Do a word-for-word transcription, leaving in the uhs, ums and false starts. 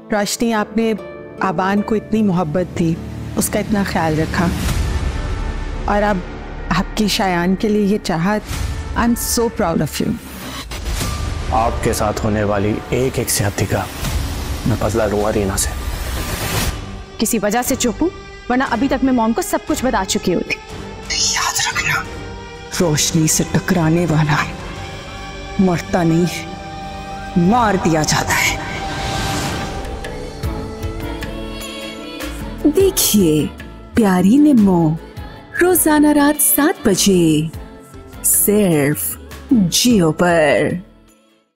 रोशनी, आपने आबान को इतनी मोहब्बत दी, उसका इतना ख्याल रखा, और अब आपकी शायान के लिए ये चाहत, I am so proud of you. आपके साथ होने वाली एक एक ज्यादती का मैं बदला लूंगा रीना से। किसी वजह से चुप हूं, वरना अभी तक मैं मॉम को सब कुछ बता चुकी होती। याद रखना, रोशनी से टकराने वाला मरता नहीं, मार दिया जाता है। देखिए प्यारी निम्मो, रोजाना रात सात बजे सिर्फ जियो पर।